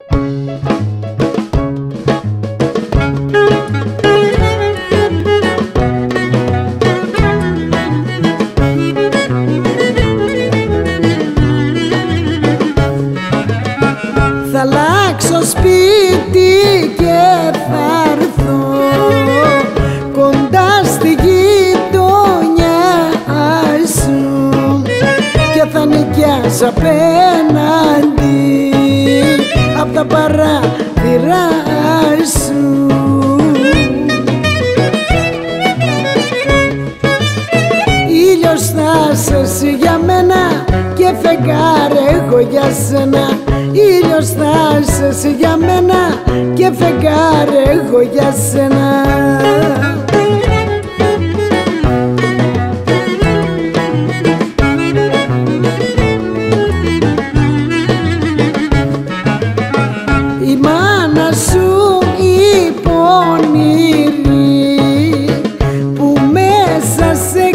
Θα αλλάξω σπίτι και θα έρθω κοντά στη γειτονιά σου και θα νοικιάσω απέναντι απ' τα παράθυρα σου. Ήλιος θα είσαι εσύ για μένα και φεγγάρι εγώ για σένα. Ήλιος θα είσαι εσύ για μένα και φεγγάρι εγώ για σένα. Η μάνα σου η πονηρή που μέσα σε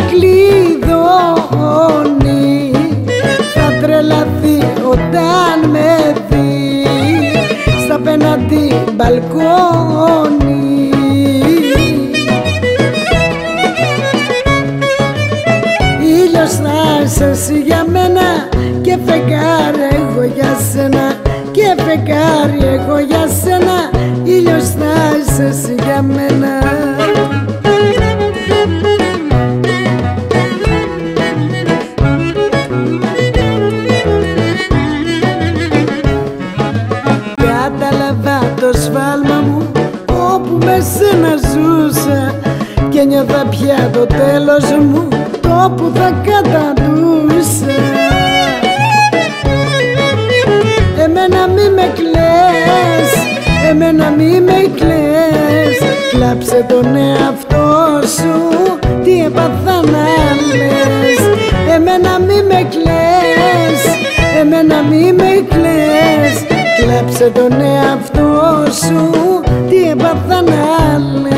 κλειδώνει θα τρελαθεί όταν με δει στα απέναντι μπαλκόνι. Ήλιος θα είσαι εσύ για μένα και φεγγάρι εγώ για σένα και φεγγάρι εγώ για σένα. Ήλιος θα είσαι εσύ για μένα. Κατάλαβα το σφάλμα μου όπου με σένα ζούσα και νιώθα πια το τέλος μου, το που θα καταντούσα. Εμένα μη με κλαις, εμένα μη με κλαις, κλάψε τον εαυτό σου, τι έπαθα να λες. Εμένα μη με κλαις, εμένα μη με κλαις, κλάψε τον εαυτό σου, τι έπαθα να λες.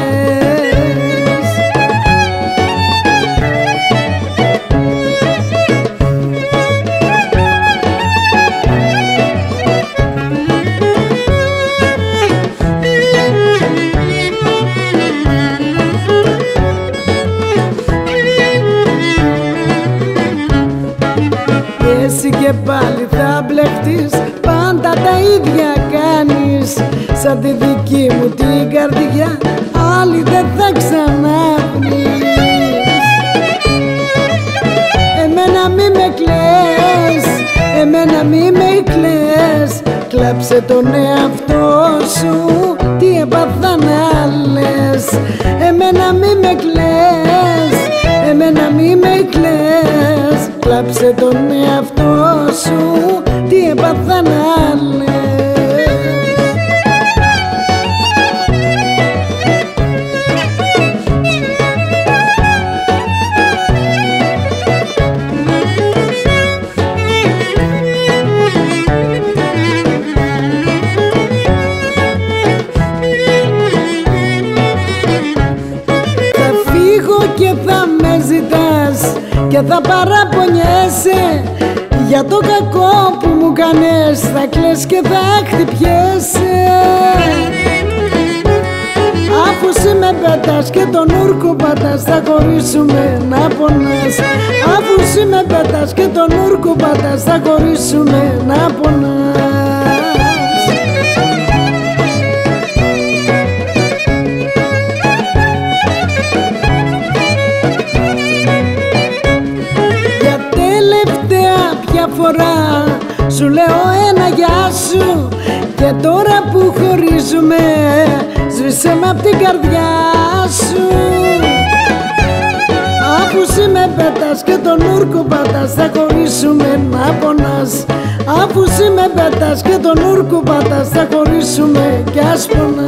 Εσύ και πάλι θα μπλεχτείς, πάντα τα ίδια κάνεις. Σαν τη δική μου την καρδιά άλλη δεν θα ξαναβρεις. Εμένα μη με κλαις, εμένα μη με κλαις, κλάψε τον εαυτό σου, τι έπαθα να λες. Εμένα μη με κλαις, εμένα μη με κλαις, κλάψε τον εαυτό σου, τι έπαθα να λες. Θα φύγω και θα με ζητάς και θα παραπονιέσαι για το κακό που μου κάνες, θα κλαις και θα χτυπιέσαι. Αφού εσύ με πετάς και τον ούρκο πατάς, θα χωρίσουμε να πονάς. Αφού εσύ με πετάς και τον ούρκο πατάς, θα χωρίσουμε να πονάς. Για τελευταία πια φορά σου λέω ένα γεια σου, και τώρα που χωρίζουμε σβήσε με απ' την καρδιά σου. Αφού εσύ με πετάς και τον ούρκο πατάς, θα χωρίσουμε να πονάς. Αφού εσύ με πετάς και τον ούρκο πατάς, θα χωρίσουμε κι ας πονάς.